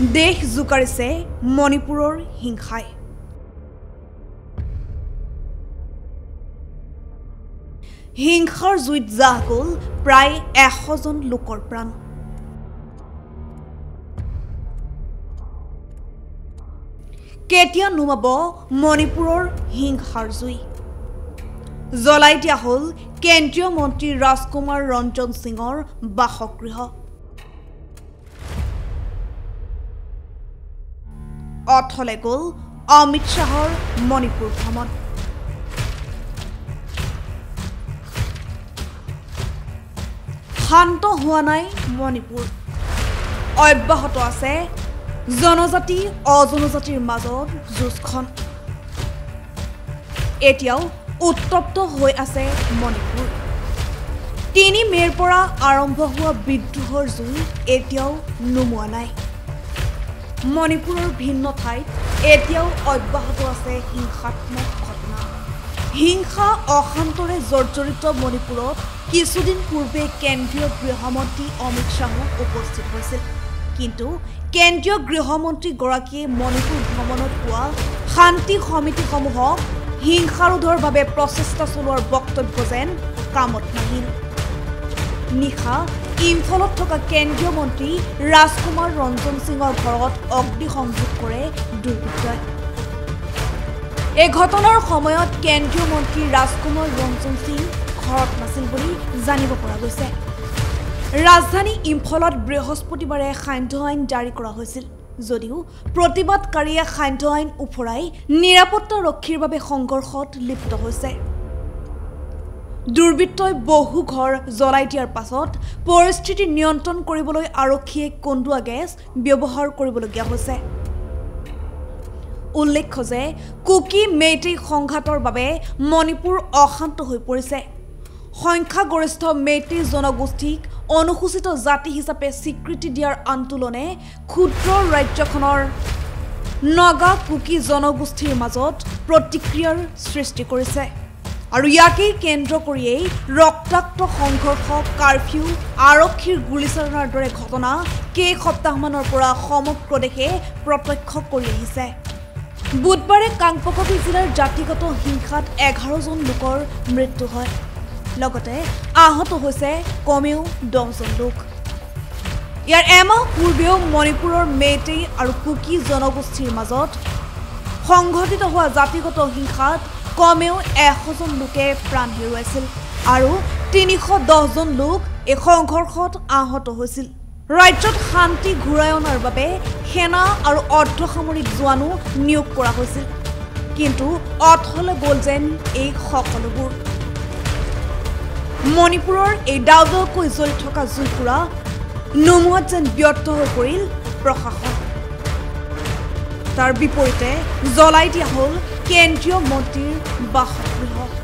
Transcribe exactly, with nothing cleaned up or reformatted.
দেশ জোকাৰিছে মণিপুৰৰ হিংসাই হিংসাৰ জুইত জাহ গ'ল প্ৰায় এশ জন লোকৰ প্ৰাণ কেতিয়া নুমাব মণিপুৰৰ হিংসাৰ জুই জ্বলাই দিয়া হ'ল কেন্দ্ৰীয় মন্ত্ৰী ৰাজকুমাৰ ৰঞ্জন সিঙৰ বাসগৃহ অথলে গ'ল অমিত শ্বাহৰ মণিপুৰ ভ্ৰমণ শান্ত হোৱা নাই মণিপুৰ অব্যাহত আছে জনজাতি অজনজাতিৰ মাজত যুঁজখন এতিয়াও উত্তপ্ত হৈ আছে মণিপুৰ তিনি মেৰ পৰা আৰম্ভ হোৱা বিদ্ৰোহৰ জুই এতিয়াও নুমুৱা নাই মণিপুৰৰ ভিন্ন ঠাইত এতিয়াও অব্যাহত আছে হিংসাত্মক ঘটনা হিংসা অশান্তৰে জৰ্জৰিত মণিপুৰত কিছুদিন পূৰ্বে কেন্দ্ৰীয় গৃহমন্ত্ৰী অমিত শ্বাহ উপস্থিত হৈছিল কিন্তু কেন্দ্ৰীয় গৃহমন্ত্ৰীগৰাকীয়ে মণিপুৰ ভ্ৰমণত পোৱা শান্তি সমিতিসমূহক হিংসাৰোধৰ বাবে প্ৰচেষ্টা চলোৱাৰ বক্তব্য যেন কামত নাহিল নিশা ইম্ফলত থকা কেন্দ্ৰীয় মন্ত্ৰী ৰাজকুমাৰ ৰঞ্জন সিঙৰ ঘৰত অগ্নিসংযোগ কৰে দুৰ্বৃত্তই এই ঘটনাৰ সময়ত কেন্দ্ৰীয় মন্ত্ৰী ৰাজকুমাৰ ৰঞ্জন সিং ঘৰত নাছিল বুলি জানিব পৰা গৈছে ৰাজধানী ইম্ফলত বৃহস্পতিবাৰে সান্ধ্য আইন জাৰি কৰা হৈছিল যদিও প্ৰতিবাদকাৰীয়ে সান্ধ্য আইন উফৰাই নিৰাপত্তা ৰক্ষীৰ বাবে সংঘৰ্ষত লিপ্ত হৈছে দুৰ্বৃত্তই বহু ঘৰ জ্বলাই দিয়াৰ পাছত পৰিস্থিতি নিয়ন্ত্ৰণ কৰিবলৈ আৰক্ষীয়ে কন্দুৱা গেছ ব্যৱহাৰ কৰিবলগীয়া হৈছে উল্লেখ্য যে কুকি মেইটেই সংঘাতৰ বাবে মণিপুৰ অশান্ত হৈ পৰিছে সংখ্যাগৰিষ্ঠ মেইটেই জনগোষ্ঠীক অনুসূচিত জাতি হিচাপে স্বীকৃতি দিয়াৰ আন্দোলনে ক্ষুদ্ৰ ৰাজ্যখনৰ নগা কুকি জনগোষ্ঠীৰ মাজত প্ৰতিক্ৰিয়াৰ সৃষ্টি কৰিছে আৰু ইয়াকেই কেন্দ্ৰ কৰিয়েই ৰক্তাক্ত সংঘৰ্ষ কাৰফিউ আৰক্ষীৰ গুলীচালনাৰ দৰে ঘটনা কেইসপ্তাহমানৰ পৰা সমগ্ৰ দেশে প্ৰত্যক্ষ কৰি আহিছে বুধবাৰে কাংপকপি জিলাৰ জাতিগত হিংসাত এঘাৰ জন লোকৰ মৃত্যু হয় লগতে আহত হৈছে কমেও দহ জন লোক ইয়াৰ এমাহ পূৰ্বেও মণিপুৰৰ মেইটেই আৰু কুকি জনগোষ্ঠীৰ মাজত সংঘটিত হোৱা জাতিগত হিংসাত কমেও এশ জন লোকে প্ৰাণ হেৰুৱাইছিল আৰু তিনিশ দহ জন লোক এই সংঘৰ্ষত আহত হৈছিল ৰাজ্যত শান্তি ঘূৰাই অনাৰ বাবে সেনা আৰু অৰ্ধসামৰিক জোৱানো নিয়োগ কৰা হৈছিল কিন্তু অথলে গ'ল যেন এই সকলোবোৰ মণিপুৰৰ এই ডাউডকৈ জ্বলি থকা জুইকুৰা নুমুৱাত যেন ব্যৰ্থ হৈ পৰিল প্ৰশাসন তাৰ বিপৰীতে জ্বলাই দিয়া হ'ল কেন্দ্ৰীয় মন্ত্ৰীৰ বাসগৃহ